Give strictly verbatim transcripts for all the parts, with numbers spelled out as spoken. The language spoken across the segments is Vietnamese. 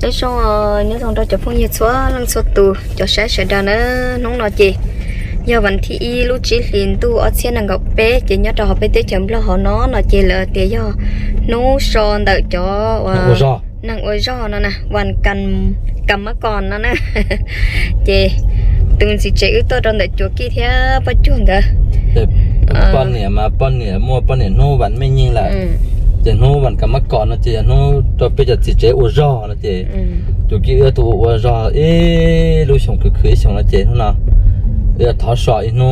cái số nhớ thằng đó chụp phong nhiệt xóa lăng số tù cho sẽ sẽ ra nữa nóng nọ chị giờ vẫn thì lúc chỉ liền tu ở trên nàng gặp bé chỉ nhớ cho họ bé tới chấm lo họ nó nó chỉ là tiền do nấu son đợi cho nàng ôi do nó nè hoàn cầm cầm mất còn nó nè chị từng gì chị tôi trong đợi chỗ kia thế bắt chuồn đó con này mà con này mua con này nô vẫnไม่ยิงlại chị nô vẫn cầm mất còn nó chị nô cho bây giờ chị chế ôi do nó chị chỗ kia tụ ôi do ê lúc sống cứ khơi sống nó chị nó nào bây giờ tháo sỏi nó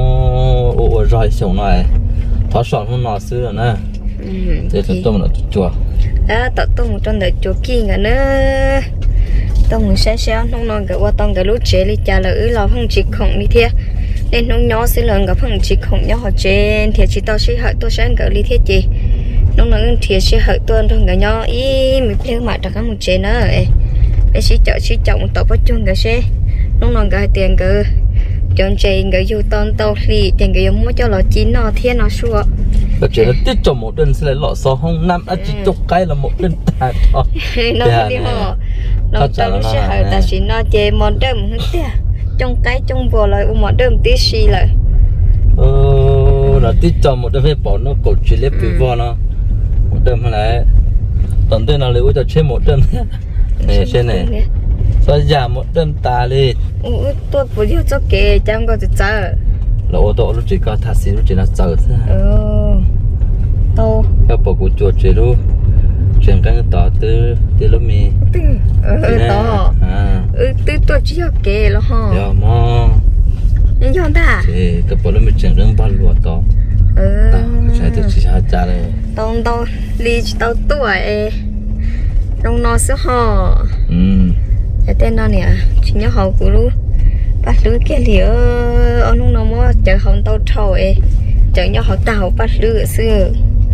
ôi rồi sống này tháo sỏi nó nọ xưa rồi nè để chúng tôi nó chùa à tao tôi một trong đợt chỗ kia nữa tôi muốn xe xe nó non cái qua tông cái lúc chế đi trả lời là không chỉ khổng đi thế nên nó nhỏ sẽ lần gặp không chỉ khổng nhỏ họ trên thì chỉ tao sẽ hỏi tôi sẽ gửi đi thế chị nó nói thì sẽ hỏi tôi trong cái nhỏ ý mình phải mà đặt cái một chế nữa ấy sẽ chợ sẽ chọn tao bắt chung cái xe nó nói cái tiền cái chọn chơi cái du tông tàu thì tiền cái giống cho nó chín nó thiên nó xua cái chuyện tiết cho một đơn sẽ lấy lọ xo không năm ăn chỉ chục cái là một đơn tài thôi nó đi họ nó tao sẽ hỏi ta chỉ nó chơi món đơm hết tiệt trong cái trong vừa lại món đơm tí xì lại ờ là tiết cho một đơn phải bỏ nó cổ chỉ lép bị vò nó một đơn hay là tận tên nào lấy cho chơi một đơn này trên này sao giảm một đơn ta đi tôi bây giờ cho kệ chẳng có gì chơi là ô tô lúc chỉ có thắt xí lúc chỉ là chờ thôi ừ tao các bộ của chuột chế luôn chuyển cái tỏ từ từ lúc mi từ ừ tao ừ từ tôi chỉ có kệ là ha dạ mà nhưng cho ta thì các bộ lúc mi chuyển rừng bao lúa tao ừ sai từ chỉ hai cha này tao tao đi tao tuổi trong nó sẽ ha ừ cái tên nó nè chỉ nhớ hậu của luôn bắt lưới kia thì ở nông nông mà chờ hồng tàu trâu ấy chờ nhớ họ tàu bắt lưới xưa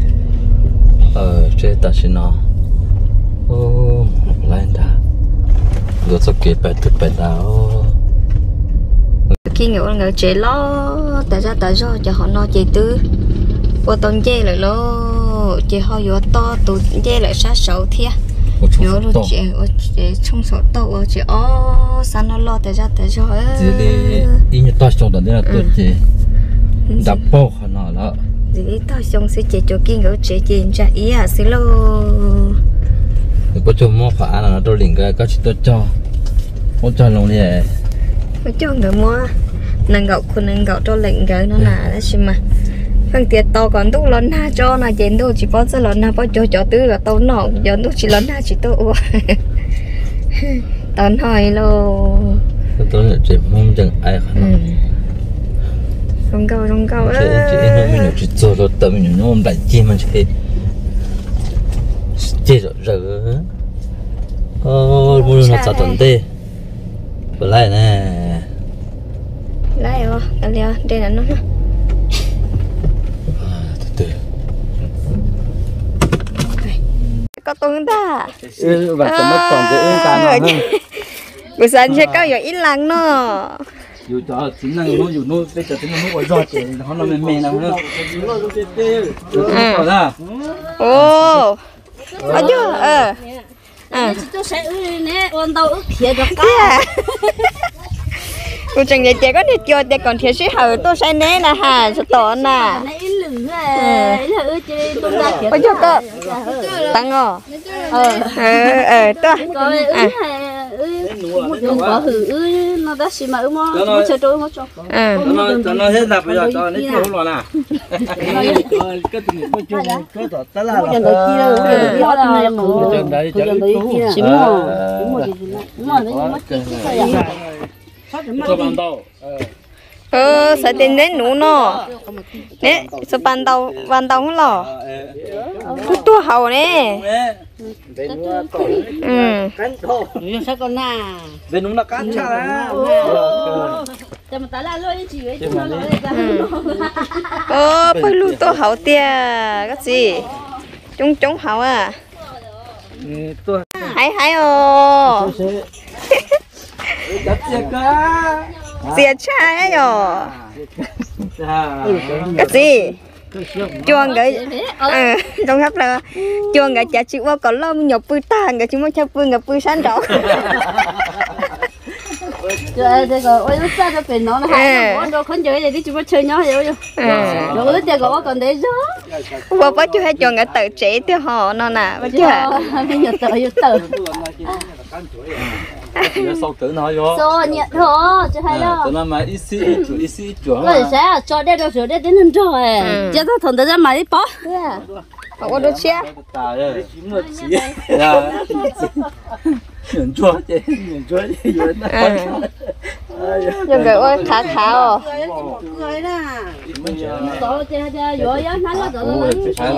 ờ chế ta xin nó ô lại ta rồi sau kia phải thức phải đào khi người người chế lo tại sao tại sao cho họ nói chế tư qua tuần chế lại lo chế họ vô to tụi chế lại sát sầu thiệt nhớ rồi chị chị trong số tàu chị ó san nó lo tại sao tại sao ấy chị đi đi như to trong đó là tôi chị đập bao khả năng đó chị to trong sẽ chị cho kinh ngữ chị chị ra ý à xí lô có cho mua khả là nó tôi liền cái có chỉ tôi cho muốn cho luôn đi có cho người mua nàng gạo của nàng gạo cho lệnh cái nó là đó chứ mà phần tiền to còn tu lớn ha cho là chén tu chỉ có lớn ha có cho cho tứ là tao nọ giờ tu chỉ lớn ha chỉ tu tao hỏi lo tôi là chỉ mong chẳng ai khả năng rong câu rong câu chị chị nó mình chỉ做了等mình nó lại chi mà chị chị rồi rồi ờ mua nó sao tuần tê bữa lại nè lại rồi cái gì đây là nó có tuần ta ừ và có mất còn cái yên ta nó buổi sáng sẽ có ít lắng nó dù cho chính là nó dù nó bây giờ chính là nó giọt thì nó là mềm mềm nào nữa ừ ra ô có chưa ờ à tôi sẽ ư nè ôn tàu ư thiệt được cả cô chẳng nhớ trẻ có thể cho trẻ còn thiệt sĩ hở tôi sẽ nè nè hà sẽ tỏ nè này lửng à lử chơi tôi ra thiệt có chưa cơ tăng ngò ờ ờ ờ tôi à một đường có hử ư nó đã xí mà ư mà một chơi trôi một chọc à nó nó hết đập bây giờ cho nó chưa rồi nè cái tình hình có chưa có tỏ ta là cái đầu kia đâu cái đầu kia này nó cái đầu kia xí mà xí mà gì mà nó mất cho ban đầu ờ sẽ đến đến nụ nó nè sẽ ban đầu ban đầu không lò tôi tôi hầu nè ừ sao con na về đúng là cán cha là cho mà ta là lôi chị ấy chứ nó lôi ờ phải luôn tôi hầu tia cái gì chúng chúng hầu à hay hay ồ Xìa cha ấy rồi cái gì chuông cái ờ trong hấp là chuông cái chả chịu qua còn lông nhọc bươi ta cái chúng mới chắp bươi ngập bươi sáng đó rồi thế còn ôi nó sao cho phải nó nó hay nó nó không chơi gì đi chúng mới chơi nhau vậy rồi rồi thế còn còn đấy đó qua bắt chú hay chuông cái tự chế tiêu họ nó nè bắt chú hả bây giờ tự giờ tự sau tử nói vô so nhiệt thôi chứ hay đâu tụi nó mà ít xí chuột ít xí chuột rồi sẽ cho đây đâu rồi đây đến rồi chứ tôi thằng tới ra mà đi bỏ họ có đôi xe tao đây nhận chua chứ nhận chua chứ rồi nhưng cái ôi khá khá ồ tôi chơi chơi vừa á nó nó tụi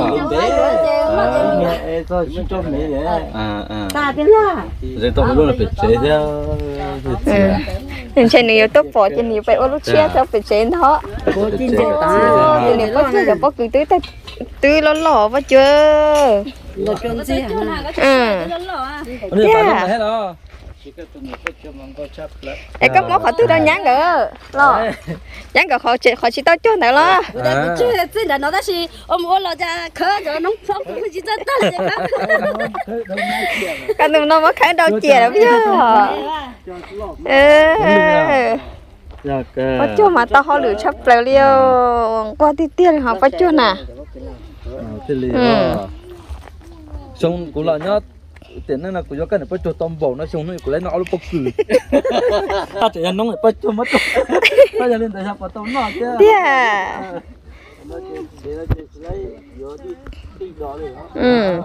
à ta cái là rồi tôi luôn là phải chế theo nhưng trên này tốt bỏ trên này phải ôi lúc xe cho phải chế đó trên này có chưa được có cứ tứ ta tứ nó lỏ quá chưa lo trông gì hả ừ bây giờ phải luôn hết đó em có món họ tứ đâu nhắn nữa lo nhắn cả họ chỉ họ chỉ tao cho nào lo chứ chứ là nó đã xí ôm ôm lo ra khớ rồi nó không không chỉ ra ta cái tụi nó mới khai đầu chè đâu biết ơ có cho mà tao họ lựa chấp lại liêu qua tí tiền họ có cho nè xong cũng là nhá tiền này là cũng do cái này bắt cho tôm bầu nó xong nó cũng lấy nó lúc bốc cử ta chỉ là nông này bắt cho mất bây giờ lên tại sao bắt tôm nó chứ ừ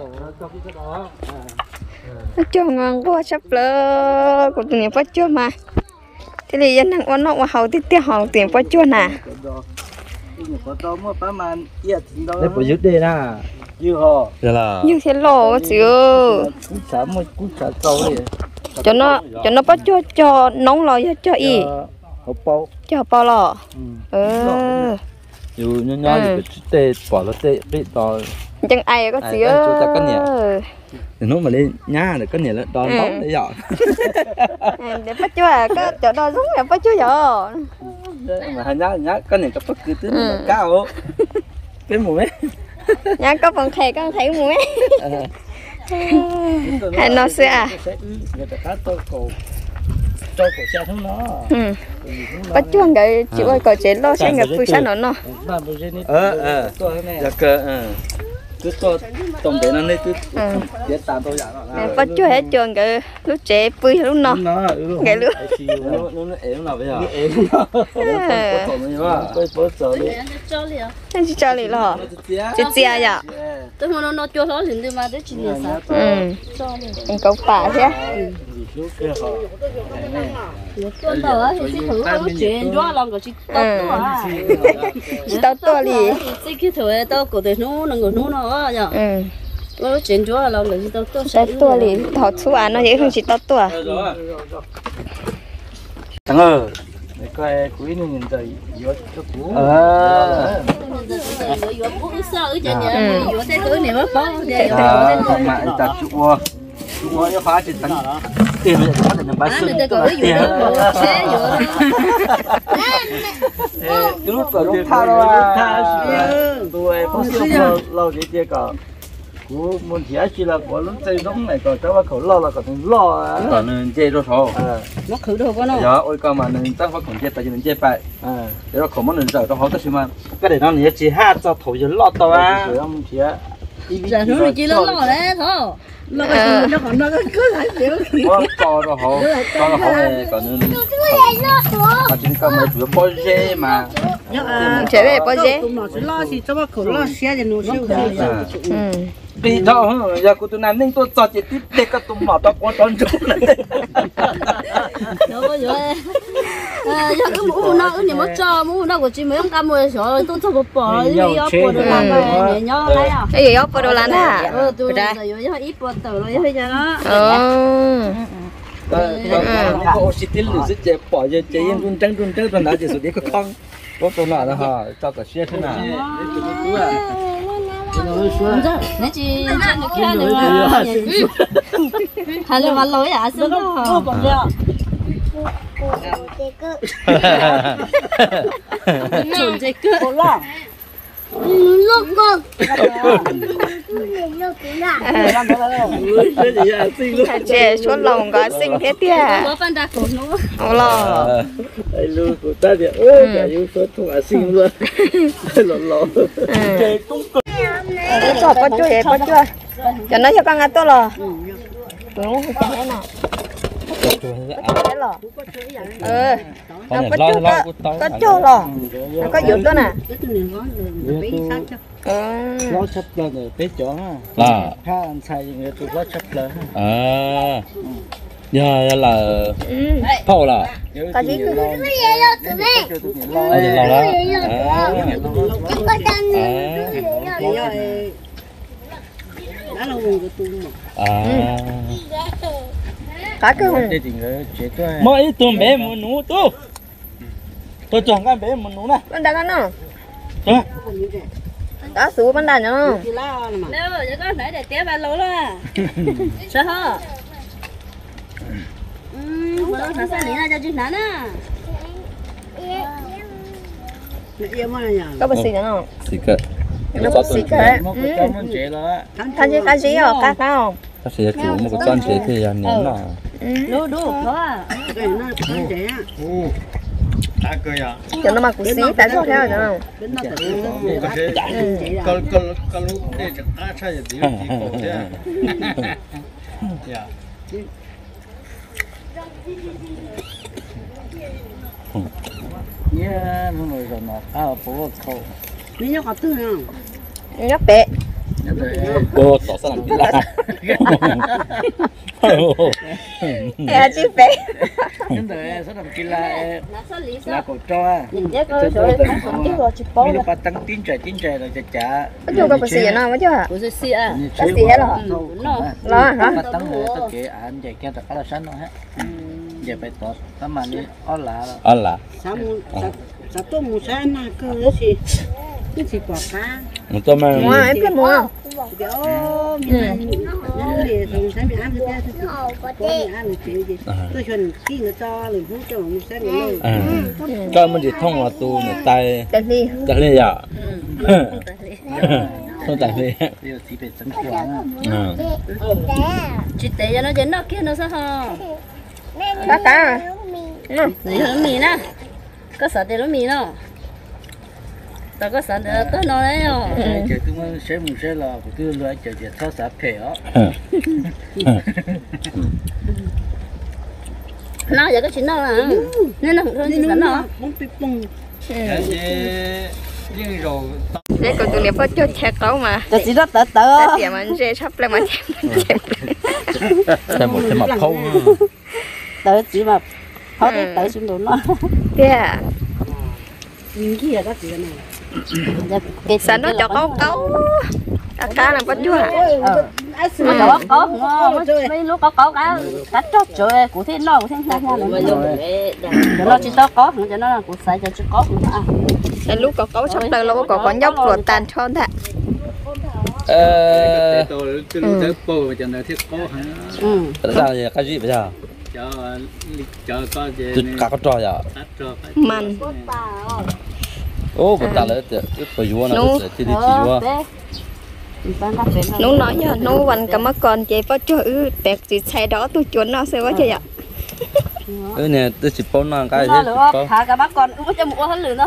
nó cho ngon quá chấp lỡ của tụi này bắt cho mà thế thì dân hàng ôn nó qua hậu tí tiền họ tiền bắt cho nè để phải giữ đi nè như họ là như thế lỗ chứ xả một cú xả trâu đi cho nó cho nó bắt cho cho nóng lò cho y hộp bao cho hộp bao lò ừ dù nhỏ nhỏ thì tê bỏ nó tê bị to chẳng ai có gì thì nó mà lên nhá để cái này là đòn bóng để dọn để bắt cho à có chỗ đó giống là bắt cho giờ mà hai nhá nhá cái này có bất cứ thứ nào cao cái mùa ấy nhá có phần thề con thấy mùa ấy hay nó sẽ à bắt cho người chịu ơi có chế lo sang gặp phu sa nó nó ờ ờ dạ cơ cứ to tổng thể nó này cứ chế tạm tôi dạng bắt cho hết trường cái lúc chế phu lúc nó cái lúc nó nó ém nào bây giờ ém nó có tổ này mà tôi bớt giờ đi anh chỉ cho lì lo chỉ chia vậy tôi mà nó nó cho nó liền đi mà đấy chỉ là sao ừ anh cậu bà thế con tàu á thì thử nó chuyện đó lòng cái chỉ tao à chỉ tao to lì chỉ cái thử tao cổ để nó nó ngồi nó nó nhở ừ nó chuyện đó lòng cái chỉ tao tao tao to lì thọ chú ăn nó vậy không chỉ tao to thằng ơi coi quý này nhìn thấy gió cho cũ ờ gió cũ sao ở trên nhà gió thế cứ này mất bao vậy mà anh ta chua chua nó phá trên tấn tiền bây giờ có thể làm bát sườn tiền lúc vào lúc tha rồi tôi không sao lâu cái kia cả cú muốn thiệt chỉ là có lúc chơi giống này còn cháu khẩu lo là còn lo còn nên chơi rồi thôi nó khử đâu có nó dạ ôi con mà nên ta phải còn chơi tại vì mình chơi phải để nó không muốn nên giờ nó không tất nhiên mà cái để nó này chỉ hát cho thổi cho lo to á không thiệt giờ nó chỉ lo lo đấy thôi nó cái nó còn nó cứ lại kiểu có to rồi hổ to rồi hổ này còn nên mà chỉ có mấy chủ bao dê mà chế về bao dê nó chỉ lo thì cho khẩu lo xe thì nó siêu ừ đi đó giờ cô tụi này nên tôi cho chị tiếp để các tụi mỏ tao quan trọng chút này nó có rồi giờ cái mũ nó cái gì mà cho mũ nó của chị mấy ông cam rồi rồi tôi cho một bỏ đi ốp đồ làm này nhớ đấy à cái gì ốp đồ làm hả ừ tôi rồi giờ ít bỏ tờ rồi bây giờ nó ờ cô chỉ tin lười sẽ bỏ giờ chị em run trắng run trắng rồi đã chỉ số đi có con có tụi nào đó hả cho cả xe thế nào nãy chị trên cái kia này hay là mà lối à xuống đó chuẩn dây cước lúc con trẻ số lòng có sinh thế tiệt có phần đặc của nó ô lò ai luôn của ta thì ôi cả yêu số thùng à sinh luôn lò lò cái trò có chưa vậy có chưa cho nó cho con ăn to lò đúng không cái nào cái lò ừ nó có chưa có có chưa lò nó có dược đó nè lo chấp lên rồi bé chó là ha anh sai người tụi lo chấp lên à giờ là phao là có gì cứ ai lò đó à có cái hùng mỗi tụi bé một nụ tu tôi chọn cái bé một nụ này bên đây nó đó xuống bên đây nữa nếu mà có nãy để té ba lỗ là sao hả ừm đâu thằng sao này ra cho chị nán à có bác sĩ nữa xì cơ nó bác sĩ cái một cái cho mình chế là cái gì cái gì ở cái nào các sĩ chủ một cái con chế thì nhớ nào đủ đủ đó à cho nó mặc quần xí tại sao theo nữa con con con lúc này chắc ta sai rồi điều gì cổ thế dạ yeah nó rồi rồi mà à bố khâu đi nhóc học tư nào nhóc bé cô tỏ ra làm gì là à chị bé nhưng mà sao làm kia là là cổ cho nhìn thấy coi rồi không biết rồi chị bố mình phải tăng tin chạy tin chạy rồi chả chả có chưa có bác sĩ nào mới chưa hả của chị xì à bác sĩ hết rồi nó lo hả phải tăng nữa tất cả anh chạy kia tất cả là sẵn rồi hết giờ phải tốt tấm mà đi ó là à là sao sao tôi muốn sang na cơ gì cái gì quả cá một tôm mà mua em biết mua kiểu mình những gì thằng sáng bị ăn được cái thứ có ăn được chuyện gì tôi chuẩn khi người cho rồi cũng cho một sáng người cho mình chỉ thông là tu người tay cái gì đặt lên dạ không đặt lên bây giờ chỉ phải tấn quán chị té cho nó đến nó kia nó sao hả cá cá gì hơn mì nè có sợ tiền nó mì nó tao có sợ được tới nó đấy rồi cái thứ mà sẽ muốn sẽ là cái thứ loại chờ chờ tháo sạp phê đó nó giờ có chuyện nó là nên nó không thôi chị sẵn nó không biết bông nhưng rồi để còn tụi này phải cho chẹt đâu mà cho chị đó tớ tớ cái tiền mình sẽ sắp lên mà chẹt thêm một thêm một khâu tớ chỉ mà thôi đi tớ xuống đồ nó kìa những cái gì đó chị này cái sẵn nó cho câu câu cá cá làm có chưa hả mà có có mấy lúc có có cá cá chốt trời của thiên nó của thiên sao nha cho nó chỉ to có cho nó là của sai cho chỉ có nữa cái lúc có câu sắp tới lâu có có nhóc ruột tàn tròn thật ờ tôi tôi tới bầu cho nó thiết có hả ừ ra là cái gì bây giờ cho cho con gì tôi cá có trò giờ mặn ô bữa ta lấy cái phải vua nào để chỉ đi chỉ vua nó nói giờ nó vẫn cả mất con chị có cho ư tẹt chị xe đó tôi chuẩn nó sẽ có chơi ạ cái này tôi chỉ bao năng cái nó gì lửa thả cả bác con uống cho một hết lửa nó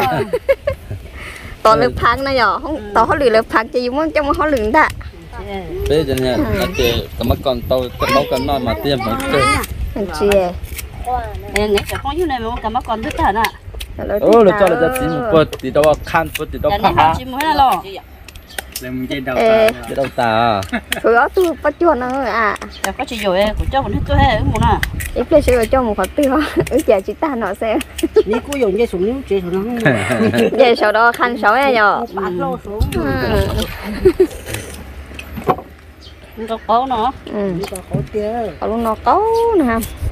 toàn lực phang này giờ không tao hết lửa lực phang chỉ muốn trong hết lửa đã bây giờ này là chị cái mắt con tôi cái máu con non mà tiêm vẫn chơi chị nè nè cái con như này mà cả bác con thích thả nè ô là cho là cho chỉ một bữa thì đâu khăn bữa thì đâu phá chỉ muốn hay lo làm cái đầu ê cái đâu ta rồi đó tôi bắt chuột nó à có chị rồi của cho con thích tôi hay muốn à ít cái sẽ cho một khoản tiêu ứ giờ chị ta nó sẽ đi cô dùng dây súng chị nó vậy sau đó khăn sáu này nhở bán lô xuống có có nó ừ có khổ chưa có luôn nó có nè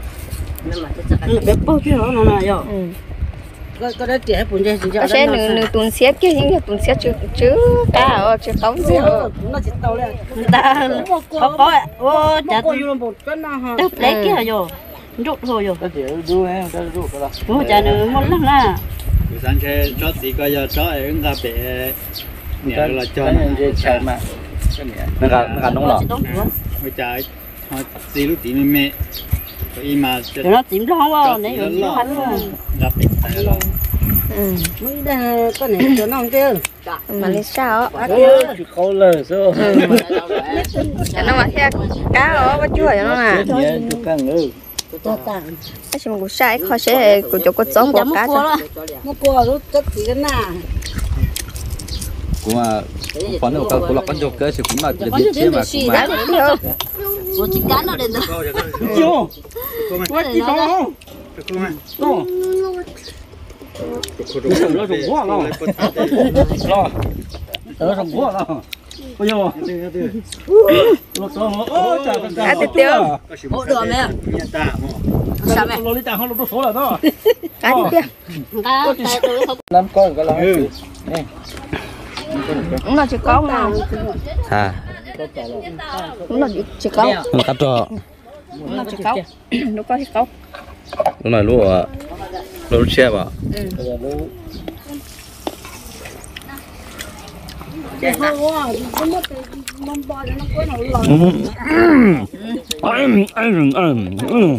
bé bao chứ nó là rồi ừ có có đấy trẻ bún dây có sẽ nửa nửa tuần xét kia những cái tuần xét chứ chứ cá ở chứ tống gì hả nó chỉ tàu lên ta có có ô chả cô dùng một cái nào hả tôi lấy kia rồi rút thôi rồi cái gì đu em cái đu cái đó đúng chả nữa muốn lắm nè sáng cái chó tí coi giờ chó ấy ứng ra bể nè là cho nó chạy mà nó cả nó cả nóng lọ mới chạy họ xí lúc tí mẹ cái mà nó tìm đó không đấy rồi nó hắn gặp bể tay lo mới đây con này cho nó chứ mà lấy sao á khó lời số cho nó mà theo cá ở bắt chua cho nó nè nhớ chụp càng ngư cho tặng cái gì mà cũng sai khó sẽ của chỗ có giống của cá cho nó qua lúc chất gì cái nào cũng mà còn đâu cũng là con dâu cái thì cũng là việc chia mà cũng mà một chiếc cá nó đến rồi vô quá chi to không nó rụng quá lo lo tớ rụng quá lo bây giờ nó to ôi trời cá tiêu tiêu ô được mẹ sao mẹ nó đi chàng không nó số là đó cá tiêu tiêu cá năm con cái lo cũng là chỉ có mà à cũng là chỉ có nó cắt cho cũng là chỉ có nó có chỉ có lúc này lúc à lúc xe vào không quá nó mất nó bò nó có nó lò anh anh anh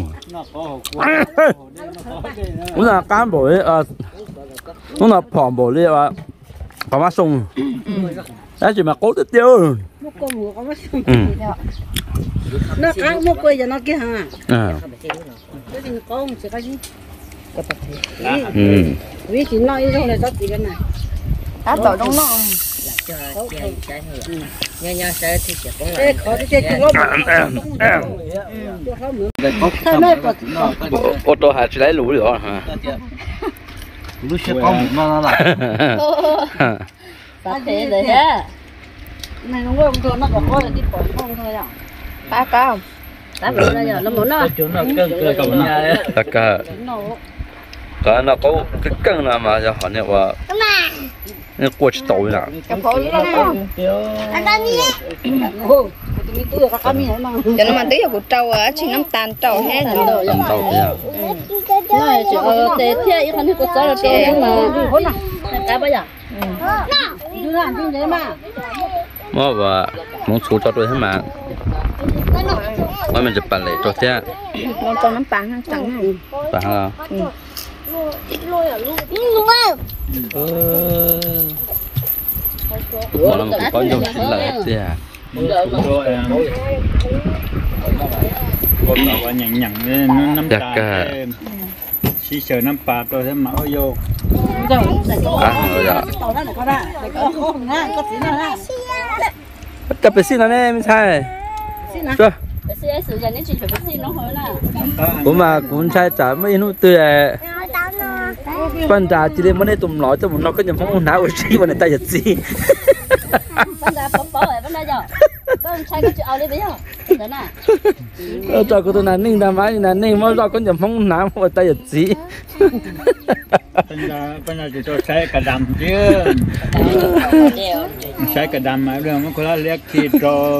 cũng là cán bộ ấy à cũng là phỏng bộ ấy à phỏng mắt sung đấy chỉ mà cố tiếp tiêu nó có mùa có mất nó ăn một quay cho nó kia hả à cái gì có sẽ có gì ừ vì chỉ nói trong này rất gì cái này cá tỏi trong nó cái khó cái cái nó thay mấy bật ô tô hay chỉ lấy lũ rồi hả lúc xe con nó là cá thế đấy á này nó không thôi nó có là đi bỏ không thôi à cá cá không cá bự ra giờ nó muốn nó chỗ nó cân cơ cầm nhà tất cả cái nó có cái cân nào mà cho họ nhận vào nó qua chỉ tàu nè cái phố nó cho nó mà tí của trâu á chỉ năm tàn trâu hết rồi tàu tàu kia nó chỉ ở tê thế ít hơn thì có gió là tê nhưng mà cá bây giờ chú làm chứ đấy mà mà và muốn chú cho tôi hết mà mà mình chụp bản lệ cho thế nó cho nó bằng chẳng này bản hả mà nó có nhiều chuyện là thế à con bảo nhằng nhằng nó nắm ta xí sờ nắm pa tôi thấy máu vô à rồi ạ tàu đó có ra có không ha có gì nữa ha tậpไปสินะเนี่ยไม่ใช่จ้ะ bác sĩ sử dụng những chuyện phải bác sĩ nó hơi là ผมมาคุณชายจ๋าไม่รู้ตัวปัญจาจีเรมันได้ตุ่มหล่อแต่ผมนอกก็ยังพ้องหนาวชีวันในใต้จี bác ra bó bó vậy bác ra giờ con trai có chịu ao đi bây giờ đấy nè เออจอก็ตัวนั้นนิ่งทำไมนั่นนิ่งมันเราก็ยังพ้องหนาววันใต้จีเป็นเราเป็นเราจะตัวใช้กระดำเยอะใช้กระดำมาเรื่องมันคนละเรียกขีดตรง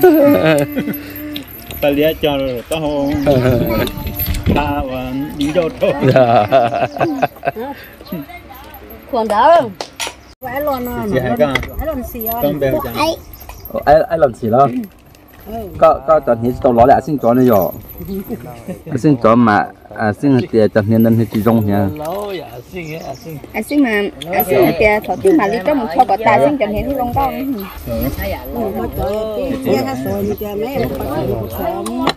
ไปเลี้ยจอต้องตาวันยิ่งโดดโต khuẩn đó phải luôn nó phải luôn xì ơi ต้องแบบจังไอ้ไอ้หล่อนสีแล้วก็ก็ตอนนี้ตัวล้อแหละซึ่งจอเนี่ยอยู่ซึ่งจอมาอ่าซึ่งเตียตอนนี้นั่นที่ตรงเนี่ย anh xin mà anh xin mà tiền thọ tiền mà lấy cho một cho có tài xin chẳng hiện thì long đong mà trời cái cái sồi như cái mấy nó phải một sớm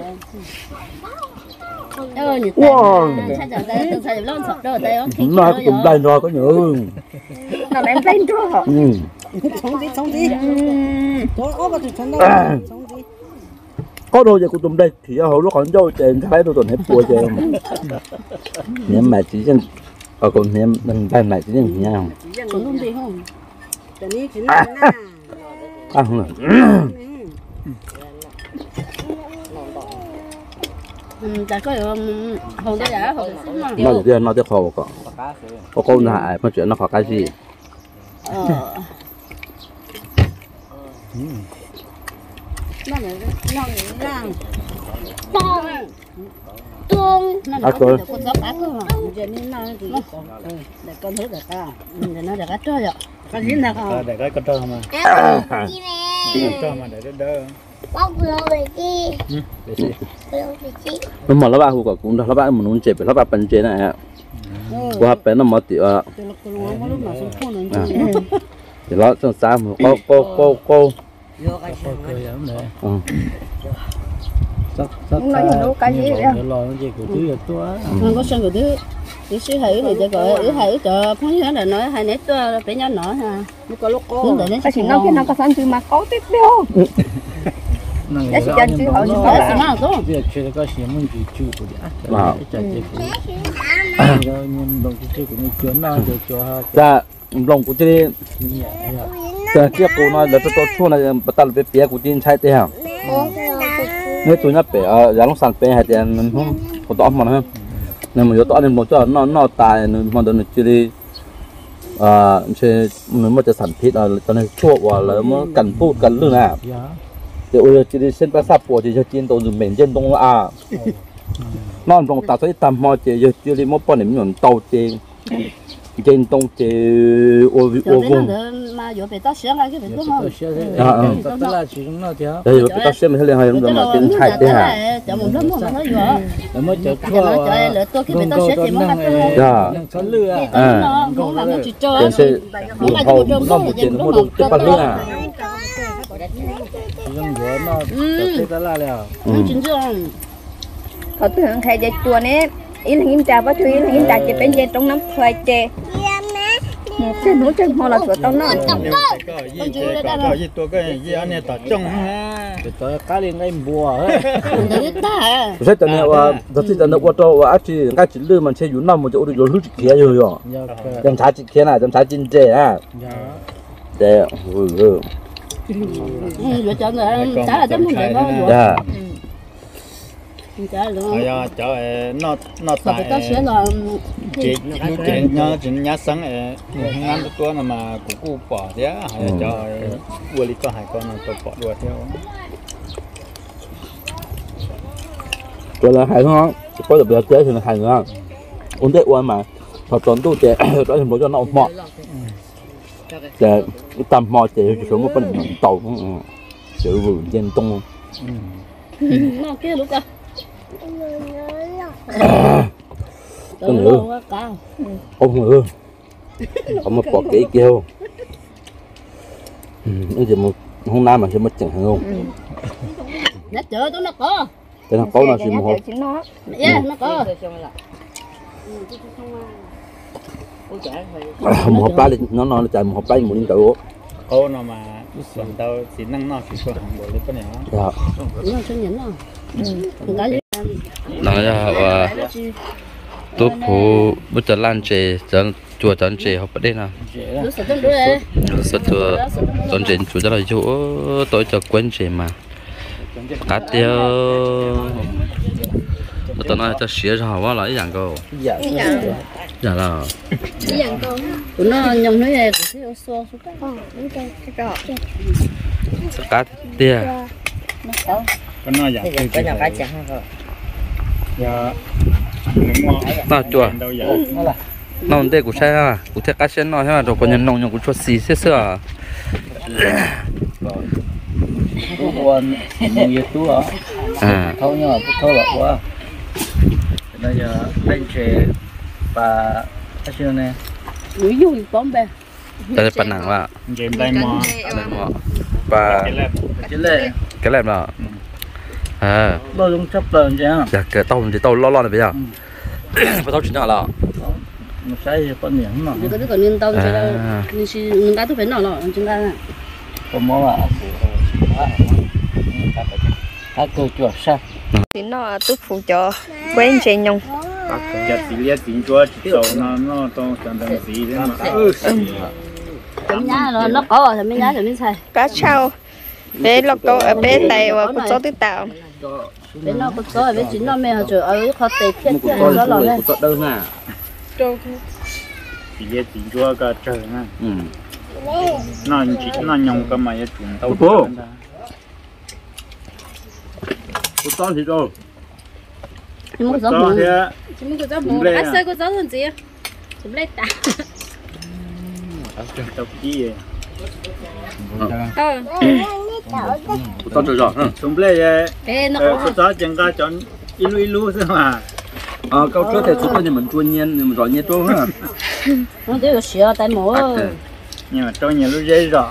ơi nhỉ sai giờ đây từng sai lon sập rồi đây không nó cũng đây rồi có nhớ nó em lên rồi ừ sống đi sống đi chỗ ốp vào chỗ đó sống đi có đôi giờ của tụi đây thì hồi lúc còn dâu chèn thấy đôi tuần hết bùa chèn nhưng mà chỉ chân ở còn nem đằng tay này chỉ chân nhau sống luôn đi không cái này chỉ là à không tại có hồng đây đã hồng xuống mà nó giờ nó sẽ khó có có con hại mà chuyện nó khó cái gì nó là nó là tương nó là con gió cá cơ mà giờ nên nó thì để con thấy được à để nó được cái chơi rồi con nhìn được không để cái con trâu mà trâu mà để đỡ nhưng mà nó ba cũng cũng nó ba mình muốn chế nó ba bánh chế này à qua bánh nó mất thì à thì nó trong xa mà cô cô cô cô không nói nhiều cái gì vậy không có sân của thứ thứ sư hữu thì cho gọi thứ hữu cho phong nhớ là nói hai nét cho bé nhỏ nhỏ ha nó có lúc có cái chuyện nó cái nó có sản chứ mà có tiếp theo cái chuyện chứ họ có gì mà tốt việc chơi cái gì mình chỉ chú của đi à cái chơi cái nhưng đồng chí của mình chuyến nào để cho dạ lòng của chị cái kia cô nói là tôi chua này bắt đầu về phía của chị sai thế hả nếu tôi nhắc về ở giá lông sản về hay thì mình không có tỏ mà nữa nên mình tỏ nên một chỗ nó nó tài nên mà đừng chỉ đi à chơi nếu màจะsản xuất là cho nên chua và là mà cần phụ cần lương à thì ôi chỉ đi xin bác sắp của chỉ cho chín tổ dùng miền trên đông à nó trong tạo sẽ tầm họ chỉ chỉ đi một bọn niệm nhuận tàu trên trên đông chỉ ô ô vùng mà vừa về tao sửa lại cái việc đúng không tao là chỉ nó theo đây rồi tao xem mình thấy liền rồi mà tiền chạy thế hả cho mình lắm mà nó vừa nó mới chở cho nó cho lỡ tôi cái việc tao sửa thì mới bắt được dạ có lừa nó không làm nó chỉ cho tiền sẽ hậu nó một tiền một đồng tiếp bắt lương à nhưng vừa nó tao là liền chính xác họ tưởng khai dây chùa này ý là hiếm trà bắt chui là hiếm trà chỉ bên dây trong nắm khoai chè một cái nấu chân họ là của tao nó con chú đây đó gì tôi cái gì anh này tao trông ha tôi cá liền ngay bùa đấy ta rồi cho nên là rất là nó qua trâu và chỉ cái chỉ lừa mình chơi yến năm một chỗ được rồi kia rồi rồi chẳng trái chỉ kia này chẳng trái chín chè à để ừ ừ rồi cho người trả là tấm không được đâu dạ trả luôn à cho nó nó tại tao sửa là chị chị nhớ chị nhớ sáng ấy ngắn được tua mà cũng cũng bỏ thế hay cho vừa đi cho hai con tôi bỏ đuổi theo rồi là hai ngon có được việc chế thì là hai ngon ổn định qua mà họ tốn tu chế đó thì mỗi cho nó mọt chế tầm mọt chế chỉ số một phần tàu chữ vườn trên tung nó kia lúc à tôi nữa không nữa không mà bỏ kỹ kêu bây giờ một hôm nay mà sẽ mất chẳng không nó chờ tôi nó có thế là có là gì một nó yeah nó có một hộp lá nó nó chạy một hộp lá một liên tụ cô nó mà còn đâu chỉ năng nó chỉ có hàng bộ đấy có nhỉ dạ nó cho nhẫn rồi nó là tôi phụ bữa giờ lan chế chân chùa chân chế học ở đây nào rất chùa chân chế chùa cho là chỗ tôi cho quen chế mà cá tiêu tôi nói cho xía cho họ lại dạng câu dạ là nó nhung nói là cái xô xô cá tiêu có nói dạng cái nhà cái chẳng không dạ nó chùa đâu vậy nó đây của xe à của thế cá sen nó thế mà rồi còn nhân nông nhân của chùa xì xí xưa buồn nhiều túa à thâu nhưng mà thâu lọ quá bây giờ bên chế và cái chuyện này núi dùng bom bè đây phần nặng là game đây mà đây mà và cái này cái này là à bao dung chấp lần chứ dạ cái tàu thì tàu lo lo này bây giờ phải tàu chuyển nào là một cái con miếng mà cái còn nên tao cho nên si nên cái tôi phải nào nào chúng ta có món là các cô chuột sao thì nó tốt phụ cho quen chế nhung giờ thì liệt tính chúa chỉ số nó nó to chẳng đáng gì thế mà chúng nhá nó nó có thì mình nhá thì mình xài cá trâu bé lọc câu ở bên này và cột gió tứ tạo bên nó cột gió ở bên chính nó mẹ họ chở ở kho tệ thiết thiết nó lò lên đơn à thì liệt tính chúa cả trời mà ừ nó chỉ nó nhung cái mà chúng tao cô con thì đâu nhưng mà có cho bún thì chỉ muốn có gió bún ai xây có gió hơn gì chúng lấy ta tập gì ờ to rồi rồi chúng lấy ê nó có gió chẳng có chọn ilu ilu thôi mà ờ câu trước thì chúng tôi thì mình chuyên nhiên mình rõ nhiên chỗ ha nó chỉ có sữa tại mổ nhưng mà trong nhà lúc dễ rồi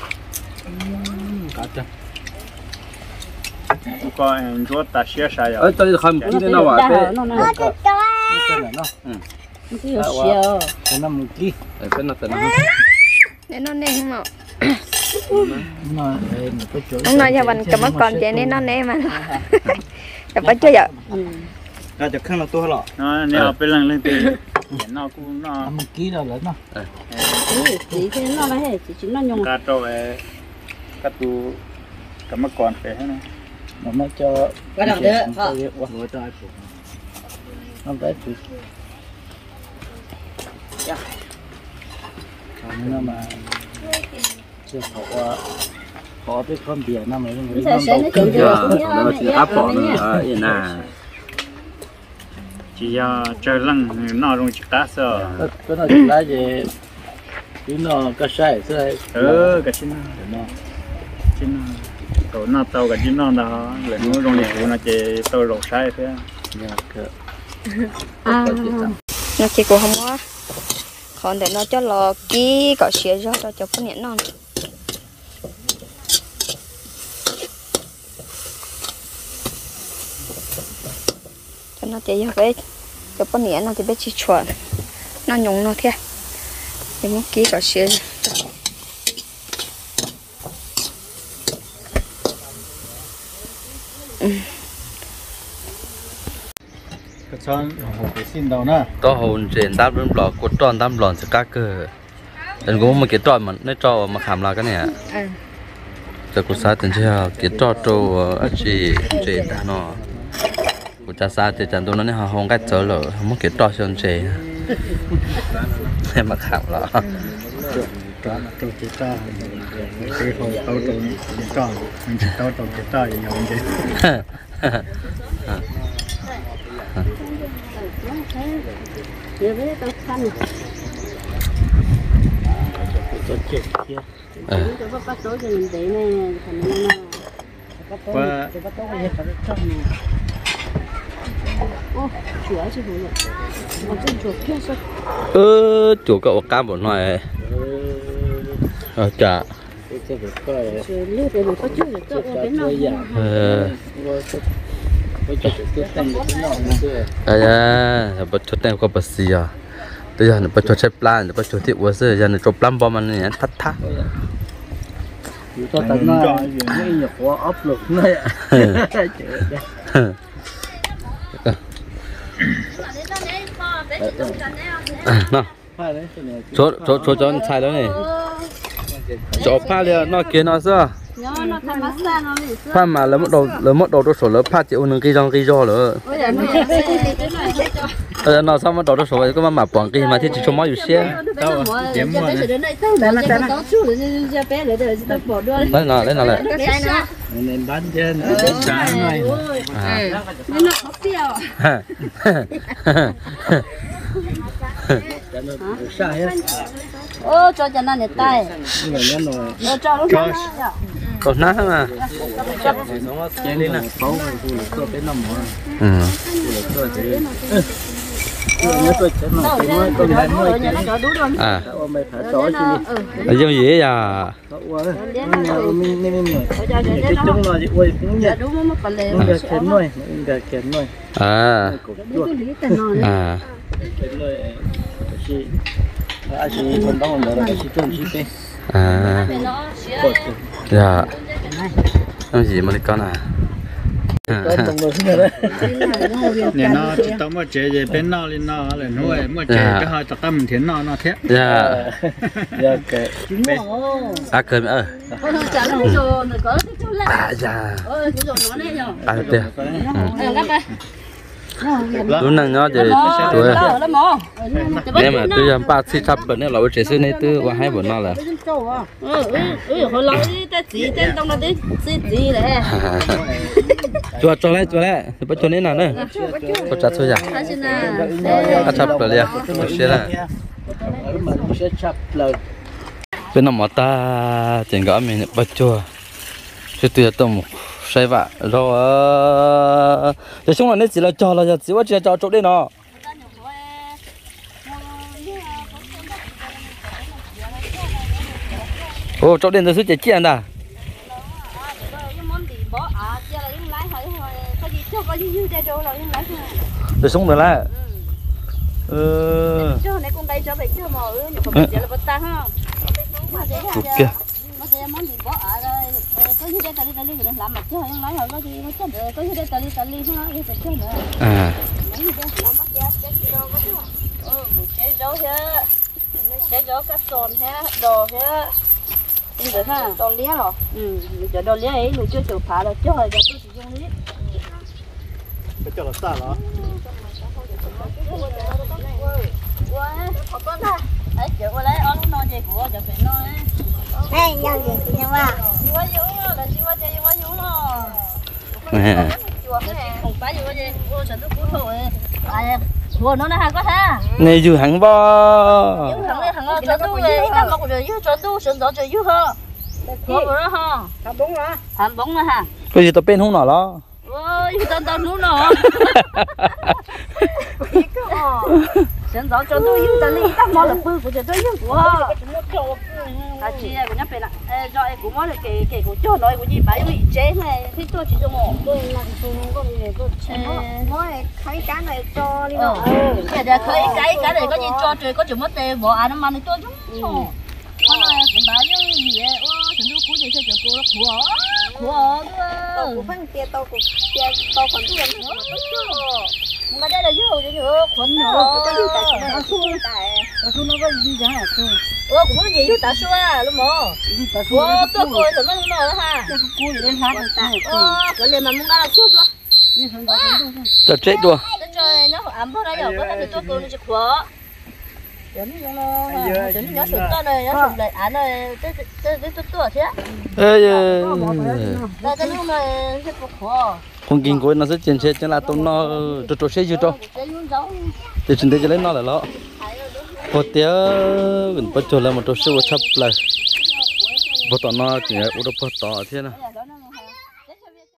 có anh chúa ta xé sai ở rồi tôi không nó cái chỉ nào có à đá nó nó cái này nó nó chỉ có sữa cái năm ký cái nào tên để nó nè không ạ nó cái chỗ ông nói cho mình cầm mất còn chạy nên nó nè mà tập bắt chưa vậy ra được khăn là tôi lọ nó nếu bên lần lên từ nó cũng nó năm ký đâu lớn nó chỉ cái nó là hết chỉ chúng nó nhung cá trâu về cá tu cá mắc còn phải hết này nó mới cho cái nào thế họ ngồi trái phụ không trái phụ nó mà chưa họ họ biết con biển nó mới mới sẽ sẽ nó chịu được nó chỉ áp bỏ nữa yên à chỉ cho chơi lăng nó dùng chỉ cá sơ cái nó lá gì cái nó cái sai sai ừ cái chín nó chín tổ nó tàu cái chín nó đó lại nó dùng để nó chỉ tàu rổ sai thế à nó chỉ của không quá còn để nó cho lò ký có xía ra cho cho con nhện non cho nó chỉ ra cái cho con nhện nó thì biết chỉ chuẩn nó nhúng nó thế để muốn ký có xía cái son cái xin đầu nè to hồn trên đáp lên lò cột tròn đáp lòn sẽ cá cơ đừng có một cái tròn mà nó trò mà khảm là cái này giờ cô sa tiền chơi cái trò trâu ở chị trên đó nó cô cha sa thì chẳng tôi nói họ không cách trở lỡ không cái trò sơn chế em mà khảm là trò trâu cái trò cái hồ tàu trâu cái trò mình tàu trâu cái trò gì vậy nhiều cái tao khăn tôi chết kia cho bắt bắt tối cho mình để này thành nó và bắt tối vậy phải trong ô chữa chứ không được mà chân chuột kia sao ơ chủ cậu cam một ngoài ờ chả chữa lướt để mình có chữa được tôi đến nào ờ à bắt chốt này có bớt gì à bây giờ nó bắt chốt xếp plan bắt chốt thì uống sữa giờ nó chốt plan bao mình này thắt thắt cho tận nó những nhập hóa áp lực này nó chỗ chỗ chỗ chỗ sai đó này chỗ pha liền nó kia nó sao nó nó thay massage nó bị pha mà lấy một đầu lấy một đầu đồ sổ lấy pha chịu nâng cái rong cái rò nữa ờ nó sao mà đầu đồ sổ vậy có mà mà bỏ cái mà thì chỉ cho máuอยู่xe đâu chém mua đấy nó đấy nó lại nên bán trên trái này nên nó khó tiêu sai hết ô cho cho nó nhẹ tay nó cho lúc đó còn nát mà nó chén đi nè sáu người tôi tới năm mùa ừ nhớ tôi chén nó cái mới tôi lại mới à mày phải chó chứ là do gì à mình mình mình cái trống nó gì ôi cũng nhẹ đúng không phải nó được kén nuôi được kén nuôi à à chị à chị còn đóng một là chị trông chị tê à dạ cái gì mà đi con à nè nó chỉ tao mà chế về bên nó lên nó lại nuôi mà chế cái hai tập tâm thiến nó nó thế dạ dạ cái à cười mẹ ơi à dạ à được lúc nào nhỏ thì tuổi nếu mà tôi làm ba xí thắp bẩn là chỉ xí này tôi qua hai bẩn nó là ừ ừ ừ hồi lâu đi ta chỉ tên tông là đi chỉ chỉ đấy cho cho lại cho lại bắt cho nên nào nữa có chặt thôi à ta xin à à chặt rồi liền sẽ là bên nó mà ta chẳng có mình bắt cho sẽ tuyệt tâm sai vạ rồi thì chúng là nên chỉ là cho là chỉ có chỉ cho chỗ đây nó ô chỗ đây là số chỉ chiên à để xuống được lại ừ cho này con đây cho vậy chứ mà ừ nhiều phần giờ là bắt ta ha kìa món gì bỏ ở đây có gì đây tali tali người làm mặt chứ không lấy rồi có gì nó chết rồi có gì đây tali tali ha cái chết nữa à mấy gì đây nó mất giá chết đâu có chứ ừ chết dấu thế chết dấu cái sồn thế đồ thế nhưng được ha đồ lía rồi ừ giờ đồ lía ấy người chưa chịu phá rồi chứ hồi giờ tôi sử dụng lía cái cho là sao đó có con ha ấy chịu qua lấy ăn nó gì của giờ phải nói này nhau gì thì nhau à chị quá dữ là chị quá chị quá dữ nó không phải gì quá gì ô sợ tôi cú thôi ai của nó ha có ha này dù hẳn bo dữ thằng này thằng nó cho tôi về cái mọc rồi dữ cho tôi sườn gió cho dữ ha có rồi ha thằng bún đó thằng bóng nữa ha cái gì tao bên không nọ đó ôi tao tao nú nó sườn gió cho tôi dữ tao đi tao mò là bự của tôi dữ của à chị của nhá phải là rồi của mò là cái cái của cho nói của gì phải bị chế này thì tôi chỉ cho mò tôi làm tôi có gì tôi mỗi thấy cá này cho đi ờ cái đó thấy cái cái này có gì cho trời có chừng mất tiền bỏ ăn nó mà nó cho chúng nó nó nói cũng bảo như gì vậy ô chúng tôi cú gì cho chỗ cô nó của của tôi cũng phân chia tôi cũng chia tôi còn tôi làm nữa mà đây là dưa chứ nữa quấn nữa tôi đi tại nó xuống tại nó xuống nó có đi ra hả tôi ô cũng có gì dưa tạ xua à lúc mò ô tôi coi thử nó nó ha tôi cũng cúi lên hát rồi tại ô cái này mà muốn ăn là xua cho tao chết đùa trời nó ẩm vào đây rồi có thể tôi coi nó sẽ khóa đến nó đến nó sụt to này nó sụt lại án này tới tới tới tới thế ê đây cái lúc này sẽ phục khóa không kinh của nó sẽ chuyển xe cho là tụi nó cho cho xe chưa cho thì chúng ta cho lấy nó là nó một tiếng mình bắt cho là một số sắp lại bắt tao nó thì udah bắt tao thế nào